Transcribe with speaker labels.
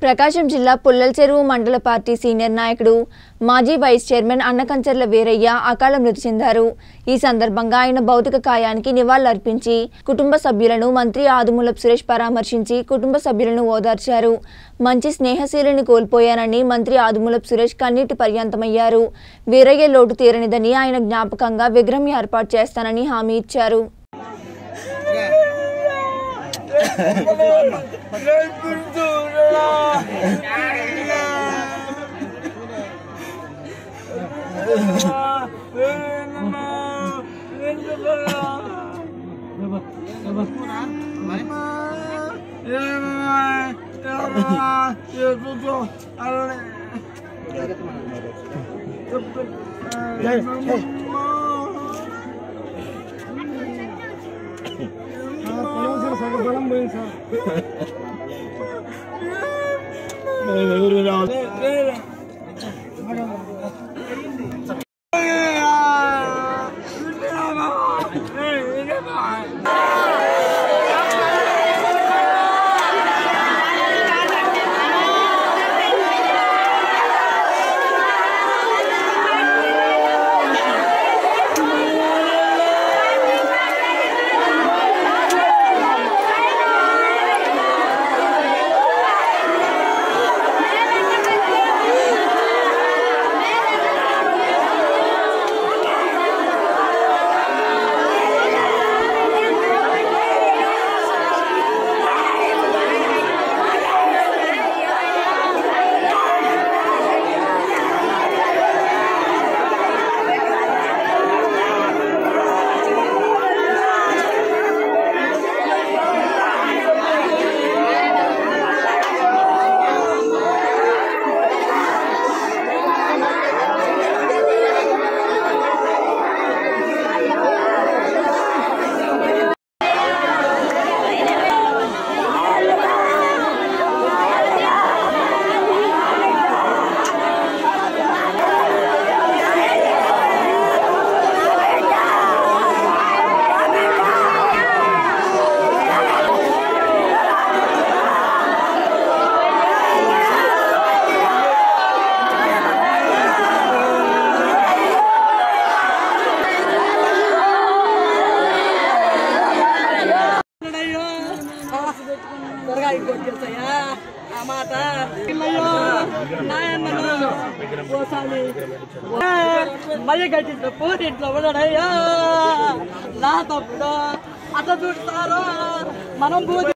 Speaker 1: ప్రకాశం జిల్లా పుల్లల చెరువు మండల పార్టీ సీనియర్ నాయకుడు మాజీ వైస్ చైర్మన్ అన్నకంచర్ల వీరయ్య అకాల మృతి చెందారు. ఈ సందర్భంగా ఆయన భౌతిక కాయానికి నివాళులర్పించి కుటుంబ సభ్యులను మంత్రి ఆదుమూలపు సురేష్ పరామర్శించి కుటుంబ సభ్యులను ఓదార్చారు. మంచి స్నేహశీలిని కోల్పోయానని మంత్రి ఆదుమూలపు సురేష్ కన్నీటి పర్యంతమయ్యారు. వీరయ్య లోటు తీరనిదని ఆయన జ్ఞాపకంగా విగ్రహం ఏర్పాటు చేస్తానని హామీ ఇచ్చారు.
Speaker 2: మళ్ళీ కట్టించిన పూరింట్లో ఉన్నాడయ్యా నా తప్పుడు అట్లా చూస్తారో మనం